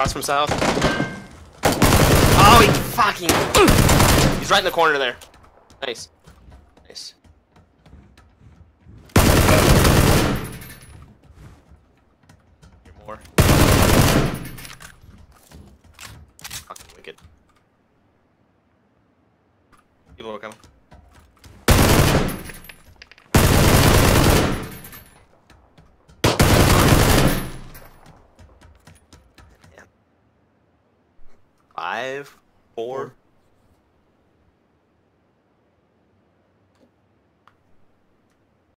Cross from south. Oh, he fucking... He's right in the corner there. Nice. Nice. You're more. Fucking wicked. People are coming. Yeah. 5, 4.